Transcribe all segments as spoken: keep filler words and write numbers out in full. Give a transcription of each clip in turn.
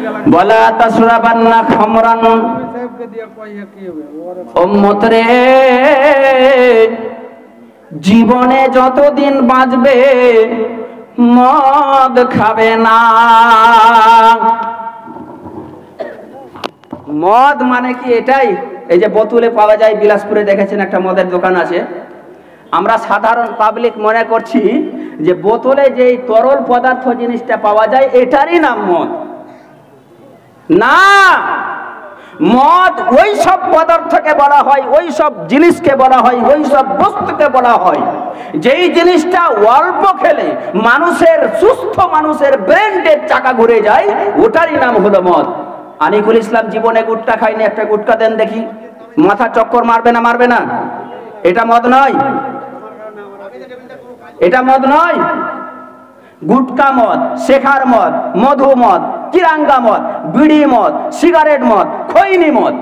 ওয়ালা তাশরাবান্না খামরান উম্মত রে জীবনে যতদিন বাঁচবে মদ খাবে না। মদ মানে কি এটাই? এই যে বোতলে পাওয়া যায়, বিলাসপুরে দেখেছেন একটা মদের দোকান আছে, আমরা সাধারণ পাবলিক মনে করছি যে বোতলে যে তরল পদার্থ জিনিসটা পাওয়া যায় এটারই নাম মদ। না, মদ ওই সব পদার্থকে বলা হয়, ওই সব জিনিসকে বলা হয়, ওই সব বস্তুকে বলা হয় যেই জিনিসটা অল্প খেলে মানুষের, সুস্থ মানুষের ব্রেনের চাকা ঘুরে যায়, ওটারই নাম হলো মদ। আনিকুল ইসলাম জীবনে গুটকা খায়নি, একটা গুটকা দেন দেখি, মাথা চক্কর মারবে না? মারবে না? এটা মদ নয়, এটা মদ নয়। গুটকা মদ, শেখার মদ, মধু মদ, কিরাঙ্গা মদ, বিড়ি মদ, সিগারেট মদ, খৈনি মদ।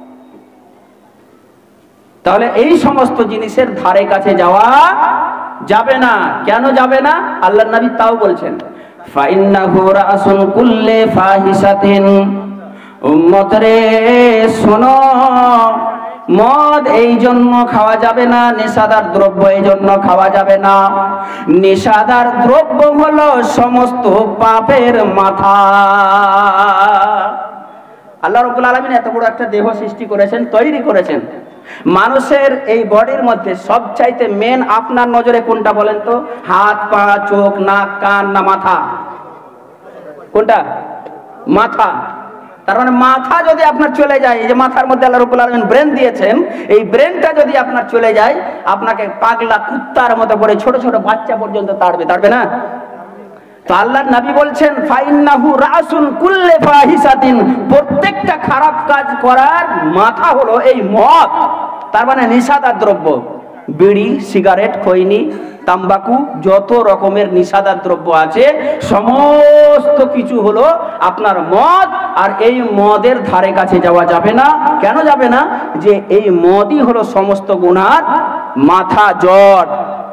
তাহলে এই সমস্ত জিনিসের ধারে কাছে যাওয়া যাবে না। কেন যাবে না? আল্লাহর নবী তাও বলছেন, ফাইন্নাহু রাসুন কুল্লি ফাহিশাতিন। উম্মত রে শোনো, মদ এই জন্য খাওয়া যাবে না, নেশাদার দ্রব্য এই জন্য খাওয়া যাবে না। নেশাদার দ্রব্য হলো সমস্ত পাপের মাথা। আল্লাহ রাব্বুল আলামিন এত বড় একটা দেহ সৃষ্টি করেছেন, তৈরি করেছেন। মানুষের এই বডির মধ্যে সবচাইতে মেন আপনার নজরে কোনটা বলেন তো? হাত, পা, চোখ, নাক, কান না মাথা? কোনটা? মাথা। তার মানে মাথা যদি আপনার চলে যায়, এই যে মাথার মধ্যে আল্লাহ রাব্বুল আলামিন ব্রেন দিয়েছেন, এই ব্রেনটা যদি আপনার চলে যায়, আপনাকে পাগলা কুত্তার মতো করে ছোট ছোট বাচ্চা পর্যন্ত তাড়বে, তাড়বে না? তো আল্লাহর নবী বলছেন, ফাইন্নাহু রাসুন কুল্লি ফাহিশাতিন, প্রত্যেকটা খারাপ কাজ করার মাথা হলো এই মদ। তার মানে নেশাদার দ্রব্য, বিড়ি, সিগারেট, খৈনি, তাম্বাকু, যত রকমের নেশাদার দ্রব্য আছে সমস্ত কিছু হলো আপনার মদ। আর এই মদের ধারে কাছে যাওয়া যাবে না। কেন যাবে না? যে এই মদই হলো সমস্ত গুনার মাথা, জড়।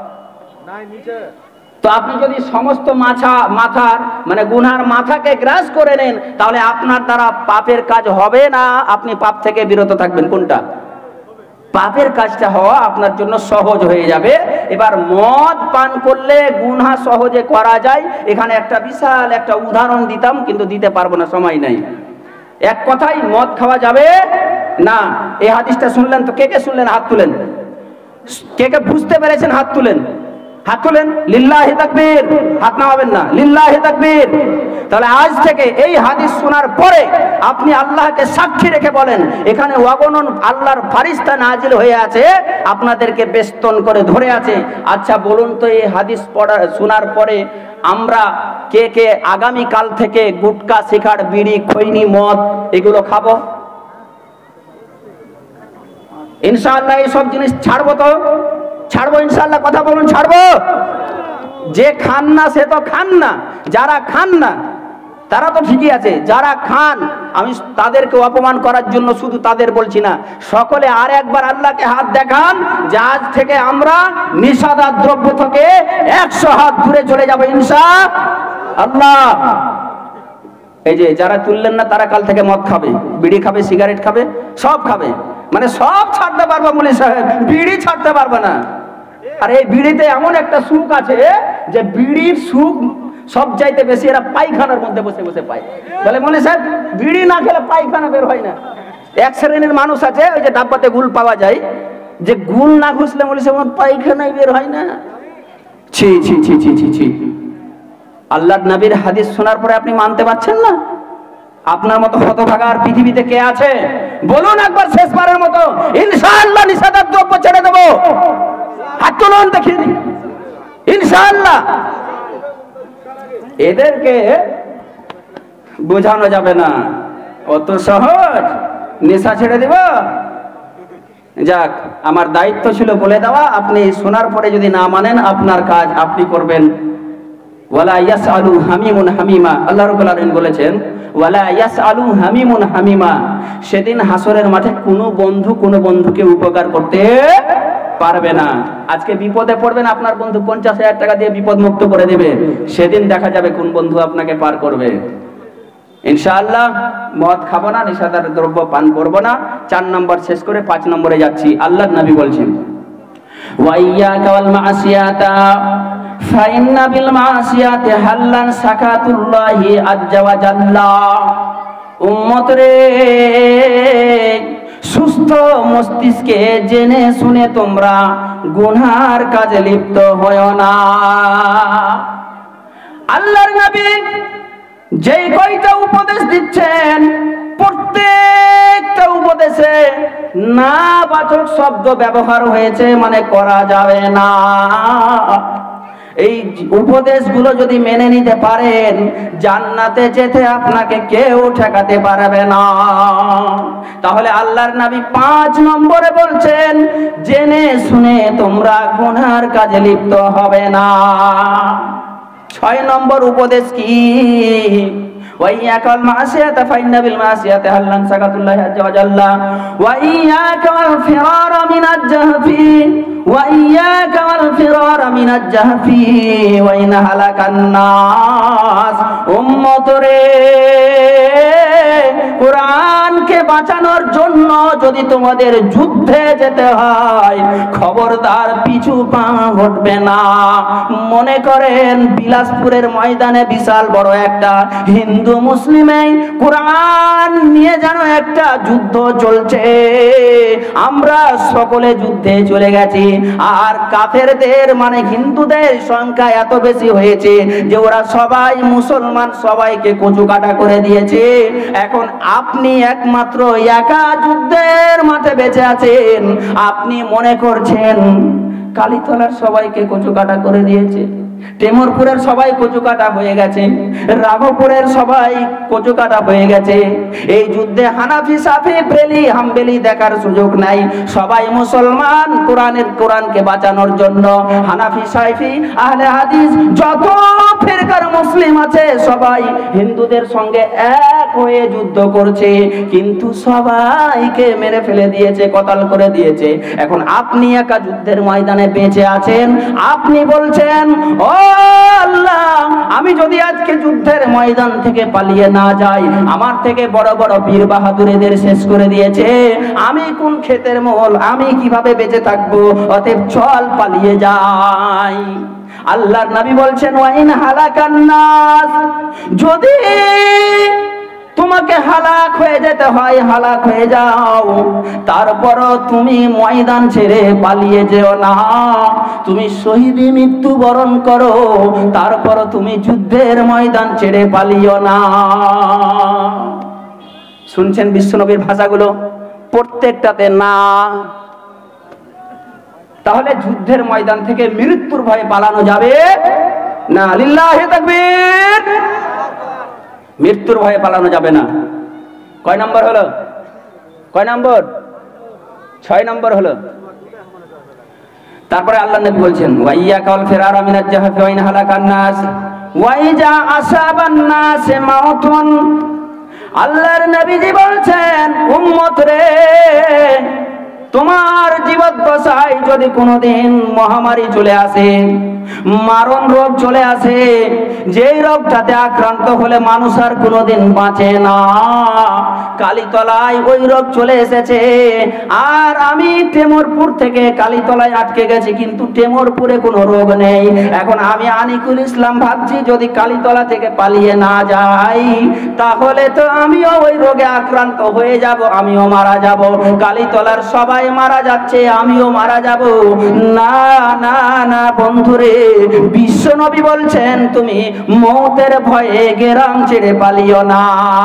তো আপনি যদি সমস্ত মাথা মাথার মানে গুনার মাথাকে গ্রাস করে নেন, তাহলে আপনার দ্বারা পাপের কাজ হবে না, আপনি পাপ থেকে বিরত থাকবেন। কোনটা? পাপের কাজটা হওয়া আপনার জন্য সহজ হয়ে যাবে। এবার মদ পান করলে গুনাহ সহজে করা যায়, এখানে একটা বিশাল একটা উদাহরণ দিতাম, কিন্তু দিতে পারবো না, সময় নাই। এক কথাই মদ খাওয়া যাবে না। এই হাদিসটা শুনলেন তো? কে কে শুনলেন? হাত তুলেন। কে কে বুঝতে পেরেছেন? হাত তুলেন, হাত তুলেন। লিল্লাহি তাকবীর। হাত নামাবেন না, লিল্লাহি তাকবীর। তাহলে আজ থেকে এই হাদিস শোনার পরে আপনি আল্লাহকে সাক্ষী রেখে বলেন, এখানে অগণন আল্লাহর ফারিস্তা নাজিল হয়ে আছে, আপনাদেরকে বেষ্টন করে ধরে আছে। আচ্ছা বলুন তো, এই হাদিস পড়া শোনার পরে আমরা কে কে আগামী কাল থেকে গুটকা, শিখার, বিড়ি, খৈনি, মদ এগুলো খাবো? ইনশাআল্লাহ এই সব জিনিস ছাড়বো তো? ছাড়বো ইনশাআল্লাহ। কথা বলুন, ছাড়বো? যে খান না সে তো খান না, যারা খান না তারা তো ঠিকই আছে, যারা খান আমি তাদেরকে অপমান করার জন্য শুধু তাদের বলছি না, সকলে আর একবার আল্লাহকে হাত দেখান যে আজ থেকে আমরা নেশাদার দ্রব্য থেকে একশো হাত দূরে চলে যাবো ইনশাআল্লাহ। এই যে যারা তুললেন না, তারা কাল থেকে মদ খাবে, বিড়ি খাবে, সিগারেট খাবে, সব খাবে। মানে সব ছাড়তে পারবো মুলি সাহেব, বিড়ি ছাড়তে পারবে না। আর এই বিড়িতে এমন একটা সুখ আছে যে বিড়ির সুখ সব চাইতে বেশি এরা পায়খানার মধ্যে বসে বসে পায়। বলে মুলি সাহেব বিড়ি না খেলে পায়খানা বের হয় না। এক শ্রেণীর মানুষ আছে, ওই যে ডাব্বাতে গুল পাওয়া যায়, যে গুল না ঘুষলে মুলি সাহেব পায়খানাই বের হয় না। ছি ছি ছি ছি ছি ছি। আল্লাহর নবীর হাদিস শোনার পরে আপনি মানতে পারছেন না? আপনার মতো হতভাগা আর পৃথিবীতে কে আছে? বলুন একবার শেষবারের মতো, ইনশাআল্লাহ নিষেধাজ্ঞা দ্রব্য ছেড়ে দেবো। হাত তুলুন দেখি, ইনশাআল্লাহ। এদেরকে বোঝানো যাবে না, অত সহজ নেশা ছেড়ে দেব। যাক, আমার দায়িত্ব ছিল বলে দেওয়া। আপনি শোনার পরে যদি না মানেন, আপনার কাজ আপনি করবেন। ওয়ালা ইয়াসআলু হামিমুন হামিমা, আল্লাহ রাব্বুল আলামিন বলেছেন ওয়ালা ইয়াসআলু হামিমুন হামিমা। সেদিন হাসরের মাঠে কোনো বন্ধু কোনো বন্ধুকে উপকার করতে পারবে না। আজকে বিপদে পড়বেন, আপনার বন্ধু পঞ্চাশ হাজার টাকা দিয়ে বিপদ মুক্ত করে দেবে, সেদিন দেখা যাবে কোন বন্ধু আপনাকে পার করবে। ইনশাআল্লাহ মদ খাবো না, নেশাদার দ্রব্য পান করবো না। চার নম্বর শেষ করে পাঁচ নম্বরে যাচ্ছি। আল্লাহর নবী বলছেন ওয়াইয়াকা ওয়াল মাসিয়াতা ফাইন্না বিল মাসিয়াতি হাল্লান সাকাতুল্লাহি আজ্জা ওয়া জাল্লা। উম্মত রে, সুস্থ মস্তিষ্কে জেনে শুনে তোমরা গুনার কাজে লিপ্ত হয়ো না। আল্লাহর নবী যেই কয়টা উপদেশ দিচ্ছেন, প্রত্যেকটা উপদেশে না বাচক শব্দ ব্যবহার হয়েছে, মানে করা যাবে না। এই উপদেশগুলো যদি মেনে নিতে পারেন, জান্নাতে যেতে আপনাকে কেউ ঠেকাতে পারবে না। তাহলে আল্লাহর নবী পাঁচ নম্বরে বলছেন জেনে শুনে তোমরা গুনার কাজে লিপ্ত হবে না। ছয় নম্বর উপদেশ কি? ওয়াইয়াকাল মাসিয়াতা ফাইন্না বিল মাসিয়াতি হাল্লান সাকাতুল্লাহি আজ্জা ওয়া জাল্লা ওয়াইয়াকাল ফিরারা মিনাজ জাহফি ওয়াইয়াকাল ফিরারা মিনাজ জাহফি ওয়া ইন হালাকান নাস। উম্মত রে, কোরআনকে বাঁচানোর জন্য যদি তোমাদের যুদ্ধে যেতে হয়, খবরদার পিছু পা হটবে না। মনে করেন বিলাসপুরের ময়দানে বিশাল বড় একটা হিন্দু মুসলিমে কোরআন নিয়ে যেন একটা যুদ্ধ চলছে, আমরা সকলে যুদ্ধে চলে গেছি, আর কাফেরদের মানে হিন্দুদের সংখ্যা এত বেশি হয়েছে যে ওরা সবাই মুসলমান সবাইকে কচু কাটা করে দিয়েছে। এখন আপনি একমাত্র একা যুদ্ধের মাঠে বেঁচে আছেন। আপনি মনে করছেন কালীতলার সবাইকে কচু কাটা করে দিয়েছে, টেমরপুরের সবাই কচু কাটা হয়ে গেছে, রাঘবপুরের সবাই কচু কাটা হয়ে গেছে। এই যুদ্ধে হানাফি সাফি বেলি হাম্বেলি দেখার সুযোগ নাই, সবাই মুসলমান। কোরআনের কোরআনকে বাঁচানোর জন্য হানাফি সাফি আহলে হাদিস যত ফিরকার মুসলিম আছে সবাই হিন্দুদের সঙ্গে এক হয়ে যুদ্ধ করছে, কিন্তু সবাইকে মেরে ফেলে দিয়েছে, কতল করে দিয়েছে। এখন আপনি একা যুদ্ধের ময়দানে বেঁচে আছেন, আপনি বলছেন ও আল্লাহ, আমি যদি আজকে যুদ্ধের ময়দান থেকে পালিয়ে না যাই, আমার থেকে বড় বড় বীর বাহাদুরদের শেষ করে দিয়েছে, আমি কোন ক্ষেতের মোল, আমি কিভাবে বেঁচে থাকবো? অতএব চল পালিয়ে যাই। আল্লাহর নবী বলছেন ওয়াইন হালাকান নাস, যদি তোমাকে হালাক হয়ে যেতে হয় হালাক হয়ে যাও, তারপরও তুমি ময়দান ছেড়ে পালিয়ে যেও না। তুমি শহীদি মৃত্যু বরণ করো, তারপরও তুমি যুদ্ধের ময়দান ছেড়ে পালিও না। শুনছেন বিশ্বনবীর ভাষাগুলো? প্রত্যেকটাতে না। তাহলে যুদ্ধের ময়দান থেকে মৃত্যুর ভয়ে পালানো যাবে না। লিল্লাহি তাকবীর। মৃত্যুর ভয়ে পালানো যাবে না। কয় নম্বর হলো? কয় নম্বর? ছয় নম্বর হলো। তারপরে আল্লাহ নবী বলছেন ওয়াইয়াকাল ফিরারা মিনাজ জাহফি ওয়া ইন হালাকান নাস ওয়াইজা আসাবান নাস মাউতুন। আল্লাহর নবীজি বলছেন উম্মত রে, তোমার জীবদ্দশায় যদি কোনোদিন মহামারী চলে আসে, মারণ রোগ চলে আসে, যেই রোগটাতে আক্রান্ত হলে মানুষ আর কোনোদিন বাঁচে না, কালীতলায় ওই রোগ চলে এসেছে। আর আমি টেমরপুর থেকে কালীতলায় আটকে গেছি, কিন্তু টেমরপুরে কোনো রোগ নেই। এখন আমি আনিকুল ইসলাম ভাবছি যদি কালীতলা থেকে পালিয়ে না যাই, তাহলে তো আমিও ওই রোগে আক্রান্ত হয়ে যাব, আমিও মারা যাব। কালীতলার সবাই মারা যাচ্ছে, আমিও মারা যাব। না না না বন্ধুরে, বিশ্ব নবী বলছেন তুমি মৌতের ভয়ে গেরাম ছেড়ে পালিও না।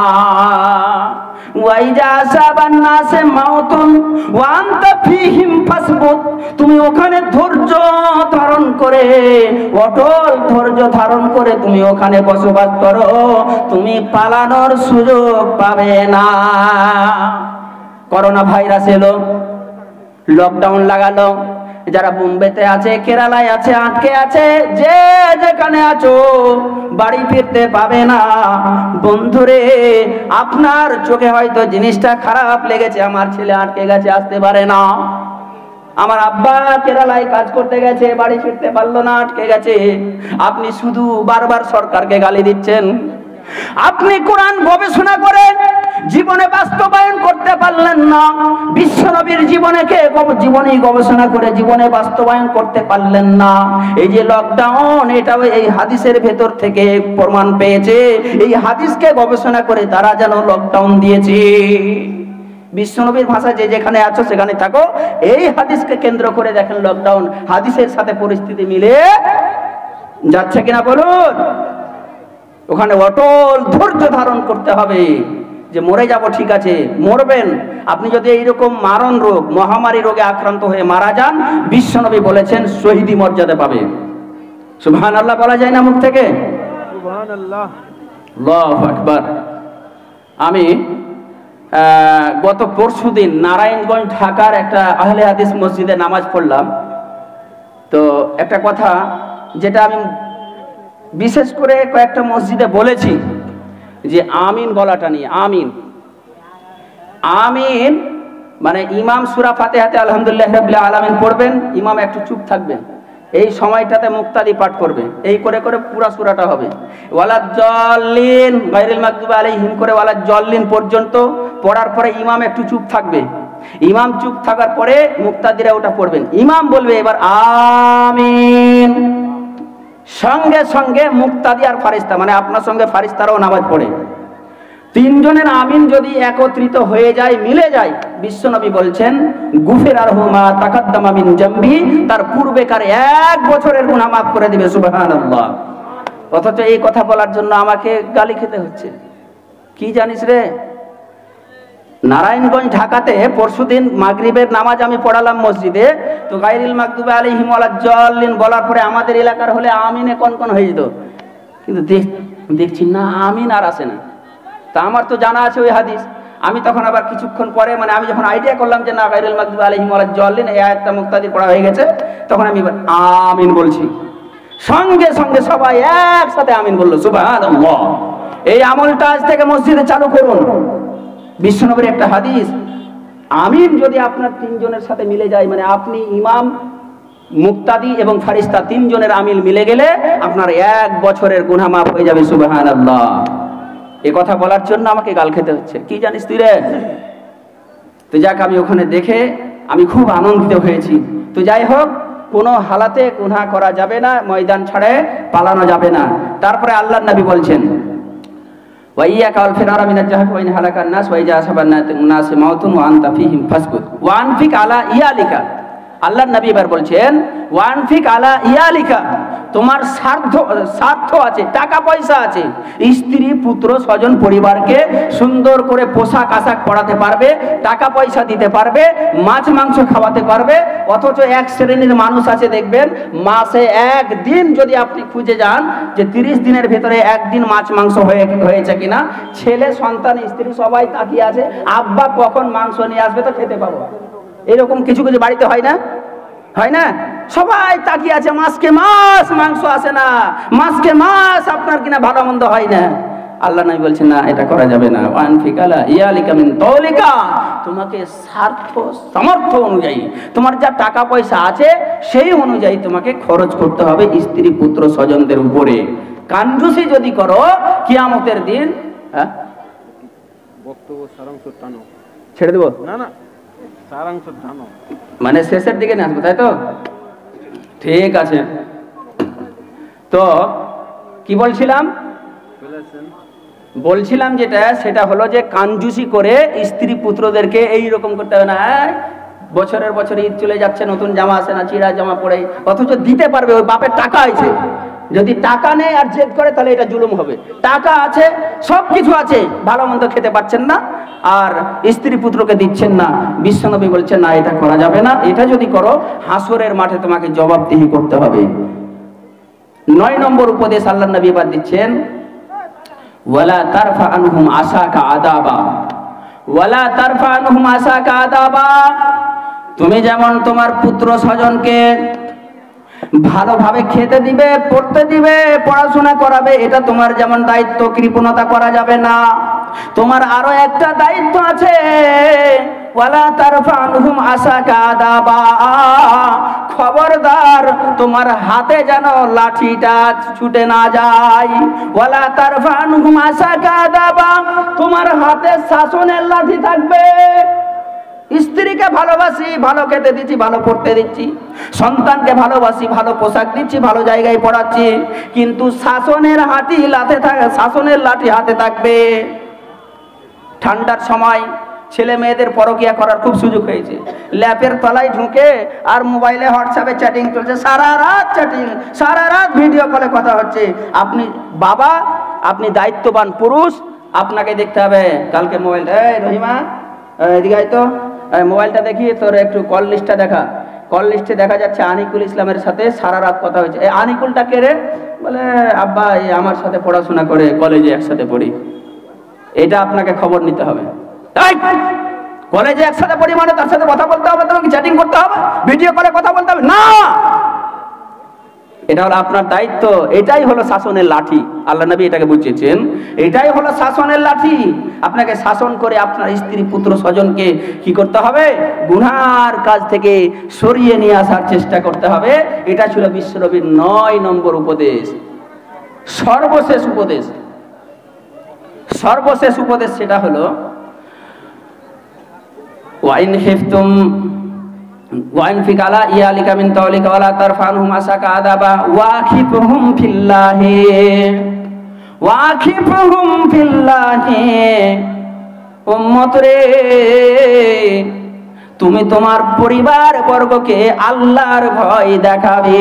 তুমি ওখানে ধৈর্য ধারণ করে, অটল ধৈর্য ধারণ করে তুমি ওখানে বসবাস করো, তুমি পালানোর সুযোগ পাবে না। করোনা ভাইরাস এলো, লকডাউন লাগালো, যারা বোম্বেতে আছে, কেরালায় আছে, আটকে আছে, যে যেখানে আছো বাড়ি ফিরতে পাবে না। বন্ধুরে, আপনার চোখে হয়তো জিনিসটা খারাপ লেগেছে, আমার ছেলে আটকে গেছে, আসতে পারে না, আমার আব্বা কেরালায় কাজ করতে গেছে, বাড়ি ফিরতে পারলো না, আটকে গেছে। আপনি শুধু বারবার সরকারকে গালি দিচ্ছেন, আপনি কোরআন গবেষণা করে জীবনে বাস্তবায়ন করতে পারলেন না, বিশ্বনবীর জীবনেকে জীবনেই গবেষণা করে জীবনে বাস্তবায়ন করতে পারলেন না। এই যে লকডাউন, এটাও এই হাদিসের ভেতর থেকে প্রমাণ পেয়েছে। এই হাদিসকে গবেষণা করে তারা যেন লকডাউন দিয়েছে। বিশ্বনবীর ভাষা যে যেখানে আছো সেখানে থাকো, এই হাদিসকে কেন্দ্র করে দেখেন লকডাউন হাদিসের সাথে পরিস্থিতি মিলে যাচ্ছে কিনা বলুন। ওখানে অটল ধৈর্য ধারণ করতে হবে যে মরে যাব, ঠিক আছে মরবেন। আপনি যদি এইরকম মারণ রোগ মহামারী রোগে আক্রান্ত হয়ে মারা যান, বিশ্বনবী বলেছেন শহীদি মর্যাদা পাবে। সুবহানাল্লাহ বলা যায় না মুখ থেকে? সুবহানাল্লাহ, আল্লাহু আকবার। আমি গত পরশু দিন নারায়ণগঞ্জ ঢাকার একটা আহলে হাদিস মসজিদে নামাজ পড়লাম। তো একটা কথা যেটা আমি বিশেষ করে কয়েকটা মসজিদে বলেছি যে আমিন বলাটা নিয়ে। আমিন আমিন মানে ইমাম সূরা ফাতিহাতে আলহামদুলিল্লাহ রাব্বিল আলামিন পড়বেন, ইমাম একটু চুপ থাকবেন, এই সময়টাতে মুক্তাদি পাঠ করবে, এই করে করে পুরা সূরাটা হবে। ওয়ালাদ জাল্লিন গায়রিল মাগদুবি আলাইহিম করে ওয়ালাদ জাল্লিন পর্যন্ত পড়ার পরে ইমাম একটু চুপ থাকবে। ইমাম চুপ থাকার পরে মুক্তাদিরা ওটা পড়বেন। ইমাম বলবে এবার আমিন, সঙ্গে সঙ্গে মুক্তাদি আর ফারিস্তা মানে আপনার সঙ্গে ফারিস্তারাও নামাজ পড়ে। তিনজনের আমিন যদি একত্রিত হয়ে যায়, মিলে যায়, বিশ্বনবী বলছেন গুফিরারহু মা তাকাদ্দামা মিন জামবি, তার পূর্বেকার এক বছরের গুনাহ মাফ করে দিবে। সুবহানাল্লাহ। অথচ এই কথা বলার জন্য আমাকে গালি খেতে হচ্ছে। কি জানিস রে? নারায়ণগঞ্জ ঢাকাতে পরশুদিন মাগরিবের নামাজ আমি পড়ালাম মসজিদে, তো গায়রিল মাগদুবি আলাইহিম ওয়ালাদ জাল্লিন বলার পরে আমাদের এলাকার হলে আমিনে কোন কোন হয়ে যেত, কিন্তু দেখছি না আমিন আর আসে না। তা আমার তো জানা আছে ওই হাদিস। আমি তখন আবার কিছুক্ষণ পরে মানে আমি যখন আইডিয়া করলাম যে না গায়রিল মাগদুবি আলাইহিম ওয়ালাদ জাল্লিন এই আয়াতটা মুক্তাদির পড়া হয়ে গেছে, তখন আমি আমিন বলছি, সঙ্গে সঙ্গে সবাই একসাথে আমিন বলল। সুবহানাল্লাহ। এই আমলটা আজ থেকে মসজিদে চালু করুন। বিশ্বনবীর একটা হাদিস, আমিন যদি আপনার তিনজনের সাথে মিলে যায়, মানে আপনি ইমাম মুক্তাদি এবং ফারিস্তা তিনজনের আমিল মিলে গেলে আপনার এক বছরের গুনাহ মাফ হয়ে যাবে। সুবহানাল্লাহ। এ কথা বলার জন্য আমাকে গাল খেতে হচ্ছে। কি জানিস তুই রে? তো যাক, আমি ওখানে দেখে আমি খুব আনন্দিত হয়েছি। তো যাই হোক, কোনো হালাতে গুনাহ করা যাবে না, ময়দান ছাড়ে পালানো যাবে না। তারপরে আল্লাহর নবী বলছেন ওয়াইয়াকা ওয়াল ফিরারা মিনাল জাহফ ওয়া ইন হালাকান নাস ওয়া ইজা আসাবান নাস মাউতুন ওয়া আনতা ফীহিম ফাসকুত ওয়া আনফিক আলা ইয়ালিকা। আল্লাহর নবী এবার বলছেন ওয়া আনফিক আলা ইয়ালিকা, তোমার স্বার্থ স্বার্থ আছে, টাকা পয়সা আছে, স্ত্রী পুত্র স্বজন পরিবারকে সুন্দর করে পোশাক আশাক পরাতে পারবে, টাকা পয়সা দিতে পারবে, মাছ মাংস খাওয়াতে পারবে। অথচ এক শ্রেণীর মানুষ আছে দেখবেন, মাসে একদিন যদি আপনি খুঁজে যান যে তিরিশ দিনের ভেতরে একদিন মাছ মাংস হয়ে হয়েছে কিনা, ছেলে সন্তান স্ত্রী সবাই তাকিয়ে আছে, আব্বা কখন মাংস নিয়ে আসবে তো খেতে পাবো। এরকম কিছু কিছু বাড়িতে হয় না? হয় না? সবাই তাকিয়ে আছে, মাসকে মাস মাংস আসে না, মাসকে মাস আপনার কিনা ভালো মন্দ হয় না। আল্লাহ নবী বলছেন না, এটা করা যাবে না। ওয়ানফিকালা ইয়ালিকা মিন তাওলিকা, তোমাকে স্বার্থ সামর্থ্য অনুযায়ী তোমার যা টাকা পয়সা আছে সেই অনুযায়ী তোমাকে খরচ করতে হবে স্ত্রী পুত্র স্বজনদের উপরে। কাঞ্জুসি যদি করো কিয়ামতের দিন, হ্যাঁ বক্তব্য সারাংশ টানো, ছেড়ে দেব না না সারাংশ টানো মানে শেষের দিকে নিয়ে আসবো, তাই তো? ঠিক আছে। তো কি বলছিলাম বলছিলাম যেটা সেটা হলো যে কাঞ্জুসি করে স্ত্রী পুত্রদেরকে এই রকম করতে হবে না। বছরের বছর ঈদ চলে যাচ্ছে, নতুন জামা আসে না, চিরা জামা পরে, অথচ দিতে পারবে, ওই বাপের টাকা আছে। যদি টাকা নেই আর জেদ করে তাহলে এটা জুলুম হবে। টাকা আছে, সব কিছু আছে, ভালো মন্দ খেতে পাচ্ছেন না আর স্ত্রী পুত্রকে দিচ্ছেন না। বিশ্বনবী বলছেন না, এটা করা যাবে না। এটা যদি করো হাসরের মাঠে তোমাকে জবাবদিহি করতে হবে। নয় নম্বর উপদেশ আল্লাহ নবী এবার দিচ্ছেন ওয়ালা তারফা আনহুম আসাকা আদাবা, ওয়ালা তারফা আনহুম আসাকা আদাবা। তুমি যেমন তোমার পুত্র স্বজনকে ভালোভাবে খেতে দিবে, পড়তে দিবে, পড়াশোনা করাবে, এটা তোমার যেমন দায়িত্ব, কৃপণতা করা যাবে না। তোমার আরো একটা দায়িত্ব আছে, ওয়ালা তারফানহুম আসাকা আদাবা, খবরদার তোমার হাতে যেন লাঠিটা ছুটে না যায়। ওয়ালা তারফানহুম আসাকা আদাবা, তোমার হাতে শাসনের লাঠি থাকবে। স্ত্রীকে ভালোবাসি, ভালো খেতে দিচ্ছি, ভালো পড়তে দিচ্ছি, সন্তানকে ভালোবাসি, ভালো পোশাক দিচ্ছি, ভালো জায়গায় পড়াচ্ছি, কিন্তু শাসনের হাতি লাঠে থাকে, শাসনের লাঠি হাতে থাকবে। ঠান্ডার সময় ছেলে মেয়েদের পরকিয়া করার খুব সুযোগ হয়েছে। ল্যাপের তলায় ঢুকে আর মোবাইলে হোয়াটসঅ্যাপে চ্যাটিং চলছে, সারা রাত চ্যাটিং, সারা রাত ভিডিও কলে কথা হচ্ছে। আপনি বাবা, আপনি দায়িত্ববান পুরুষ, আপনাকে দেখতে হবে কালকে মোবাইলটা, এই রহিমা এদিকে আয় তো, মোবাইলটা দেখি, তোর একটু কল লিস্টটা দেখা। কল লিস্টে দেখা যাচ্ছে আনিকুল ইসলামের সাথে সারা রাত কথা হয়েছে। এই আনিকুলটা কে রে? বলে আব্বা এই আমার সাথে পড়াশোনা করে, কলেজে একসাথে পড়ি। এটা আপনাকে খবর নিতে হবে। কলেজে একসাথে পড়ি মানে তার সাথে কথা বলতে হবে, তোমাকে চ্যাটিং করতে হবে, ভিডিও কলে কথা বলতে হবে না। এটা হলো আপনার দায়িত্ব, এটাই হলো শাসনের লাঠি। আল্লাহ নবী এটাকে বুঝিয়েছেন, এটাই হলো শাসনের লাঠি। আপনাকে শাসন করে আপনার স্ত্রী পুত্র স্বজনকে কি করতে হবে? গুনার কাজ থেকে সরিয়ে নিয়ে আসার চেষ্টা করতে হবে। এটা ছিল বিশ্বনবীর নয় নম্বর উপদেশ, সর্বশেষ উপদেশ। সর্বশেষ উপদেশ সেটা হলো ওয়াইন হিফতুম ওয়াইন ফিকালা ইয়ালিকা মিন তাওলিকা ওয়ালা তারফানহুম আসাকা আদাবা ওয়াখিফহুম ফিল্লাহি ওয়াখিফহুম ফিল্লাহি। উম্মত রে, তুমি তোমার পরিবার বর্গকে আল্লাহর ভয় দেখাবে।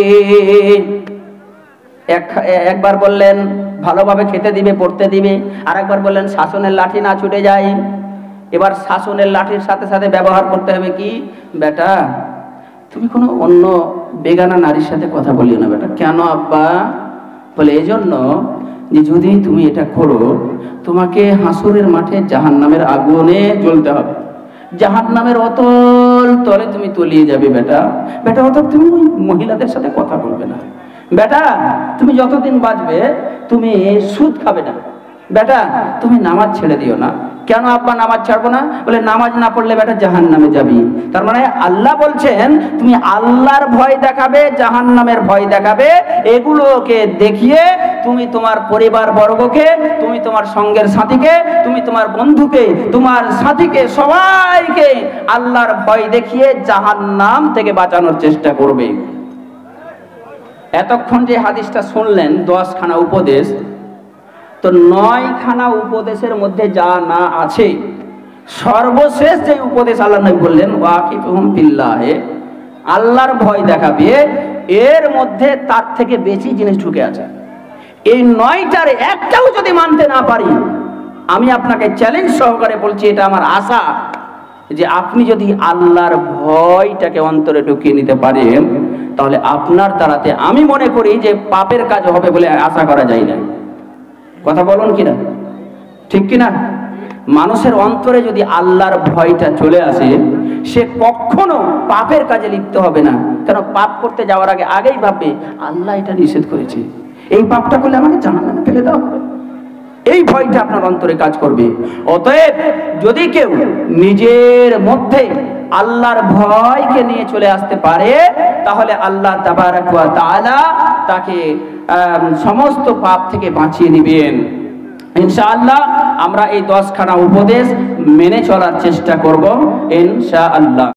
একবার বললেন ভালোভাবে খেতে দিবে, পড়তে দিবে, আর একবার বললেন শাসনের লাঠি না ছুটে যায়। এবার শাসনের লাঠির সাথে সাথে ব্যবহার করতে হবে কি? বেটা তুমি কোনো অন্য বেগানা নারীর সাথে কথা বলিও না। বেটা কেন আব্বা? বলে এই জন্য যে যদি তুমি এটা করো তোমাকে হাসুরের মাঠে জাহান্নামের আগুনে জ্বলতে হবে, জাহান্নামের অতল তলে তুমি তলিয়ে যাবে। বেটা বেটা অত তুমি ওই মহিলাদের সাথে কথা বলবে না। বেটা তুমি যতদিন বাঁচবে তুমি সুদ খাবে না। বেটা তুমি নামাজ ছেড়ে দিও না। কেন আব্বা নামাজ ছাড়বো না? বলে নামাজ না পড়লে বেটা জাহান্নামে যাবি। তার মানে আল্লাহ বলছেন তুমি আল্লাহর ভয় দেখাবে, জাহান্নামের ভয় দেখাবে। এগুলোকে দেখিয়ে তুমি তোমার পরিবার বর্গকে, তুমি তোমার সঙ্গের সাথীকে, তুমি তোমার বন্ধুকে, তোমার সাথীকে, সবাইকে আল্লাহর ভয় দেখিয়ে জাহান্নাম থেকে বাঁচানোর চেষ্টা করবে। এতক্ষণ যে হাদিসটা শুনলেন দশখানা উপদেশ, তো নয়খানা উপদেশের মধ্যে যা না আছে, সর্বশেষ যে উপদেশ আল্লাহ নবী বললেন ওয়াকিফহুম ফিল্লাহি, আল্লাহর ভয় দেখাবে, এর মধ্যে তার থেকে বেশি জিনিস ঢুকে আছে। এই নয়টার একটাও যদি মানতে না পারি, আমি আপনাকে চ্যালেঞ্জ সহকারে বলছি, এটা আমার আশা যে আপনি যদি আল্লাহর ভয়টাকে অন্তরে ঢুকিয়ে নিতে পারেন, তাহলে আপনার দ্বারাতে আমি মনে করি যে পাপের কাজ হবে বলে আশা করা যায় না। কথা বলুন কিনা, ঠিক কিনা? মানুষের অন্তরে যদি আল্লাহর ভয়টা চলে আসে, সে কখনো পাপের কাজে লিপ্ত হবে না। কেন? পাপ করতে যাওয়ার আগে আগেই ভাববে আল্লাহ এটা নিষেধ করেছে, এই পাপটা করলে আমাকে জাহান্নামে ফেলে দেওয়া হবে। এই ভয়টা আপনার অন্তরে কাজ করবে। অতএব যদি কেউ নিজের মধ্যে আল্লাহর ভয়কে নিয়ে চলে আসতে পারে, তাহলে আল্লাহ তাবারাক ওয়া তাআলা তাকে সমস্ত পাপ থেকে বাঁচিয়ে দিবেন ইনশাআল্লাহ। আমরা এই দশখানা উপদেশ মেনে চলার চেষ্টা করব ইনশাআল্লাহ।